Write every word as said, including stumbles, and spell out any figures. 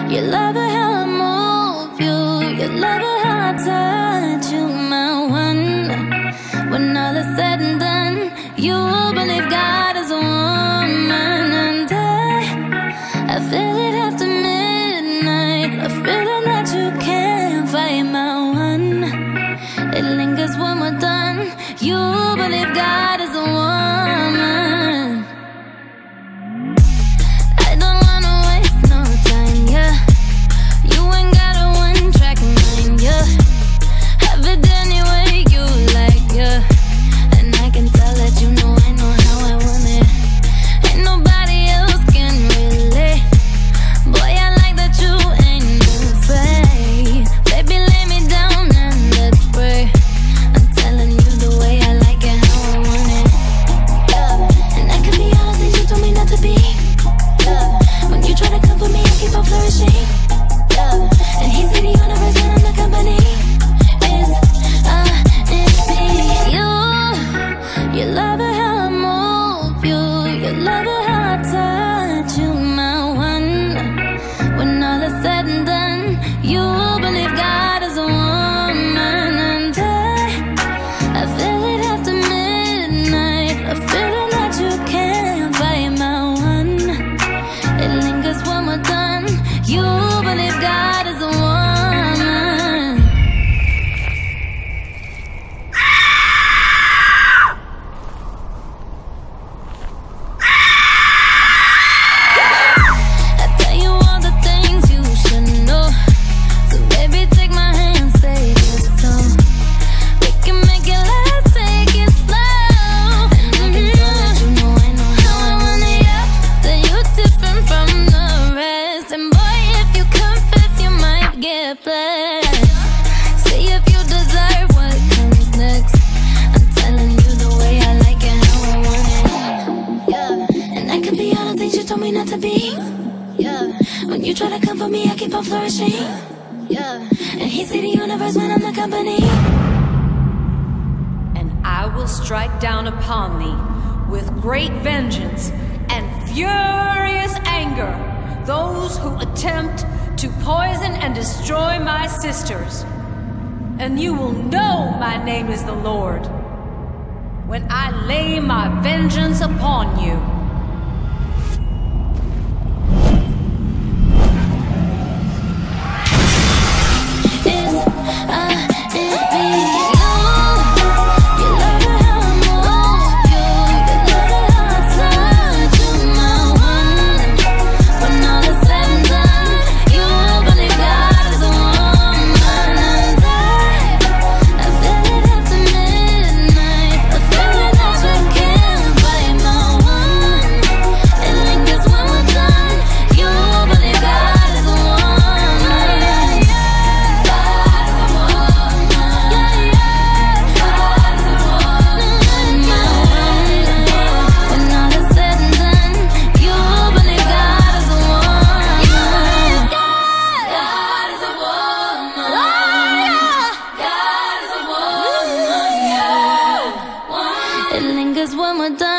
You love it how I move you. You love it how I touch you, my one. When all is said and done, you believe God is a woman. And I, I feel it after midnight, a feeling that you can't fight, my one. It lingers when we're done. You believe God is a woman. I don't wanna waste no time, yeah. You ain't got a one-track mind, yeah. Have it any way you like, yeah. And I can tell that you know I know how I want it. Ain't nobody else can relate. Boy, I like that you ain't afraid. Baby, lay me down and let's pray. I'm telling you the way I like it, how I want it, yeah. And I can be all the things you told me not to be, yeah. When you try to come for me, I keep on flourishing, yeah. And he said the universe and I'm the company. It's uh, it's me. You, you love it how I move you. You love it how I touch you, my one. When all is said and done, you believe God is a woman. And I, I feel it after midnight, a feeling that you can't fight, my one. It lingers when we're done. You believe God is a woman. I tell you all the things you should know. So baby, take my hand, say this song. We can make it last, take it slow. And I can tell that you know I know how I want it, yeah. That you're different from the rest. And boy, if you confess, you might get blessed. See if you deserve what comes next. I'm telling you the way I like it, how I want it, yeah. And I can be all the things you told me not to be, yeah. When you try to come for me, I keep on flourishing, yeah. And he see the universe when I'm the company. And I will strike down upon thee with great vengeance and furious anger those who attempt to poison and destroy my sisters. And you will know my name is the Lord when I lay my vengeance upon you. It's uh, it's me. You, you love it how I move you. You love it how I touch you, my one. When all is said and done, you believe God is a woman. And I, I feel it after midnight, a feeling that you can't fight, my one. It lingers when we're done. You believe God is a woman. God is a woman. Yeah, yeah. God is a woman, my one. When all is said and done, you believe God is a woman. God is a woman. God is a woman, yeah. It lingers when we're done.